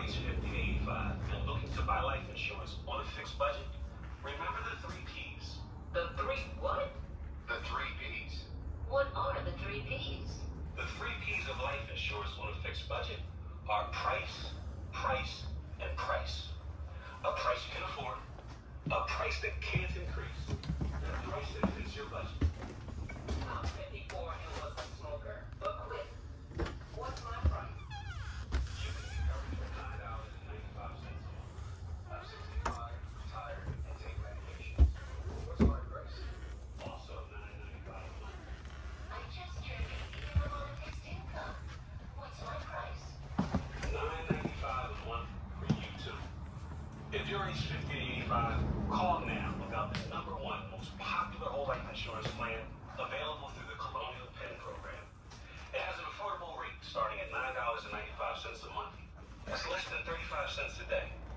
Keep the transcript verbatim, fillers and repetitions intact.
age fifty to eighty-five and looking to buy life insurance on a fixed budget, remember the three P's. The three what? The three P's. What are the three P's? The three P's of life insurance on a fixed budget are price, price, and price. A price you can afford, a price that can't increase, and a price that fits your budget. I'm fifty-four and was a smoker, but quit. What's my price? You can be covered for nine dollars and ninety-five cents a month. I'm sixty-five, retired, and take medication. What's my price? Also nine ninety-five a month. I just turned eighty and I'm on a fixed income. What's my price? nine ninety-five a month for you too. If you're age fifty to eighty-five, call now about the number one most popular whole life insurance plan available through the Colonial Penn program. It has an affordable rate starting at nine dollars and ninety-five cents a month. That's less than thirty-five cents a day.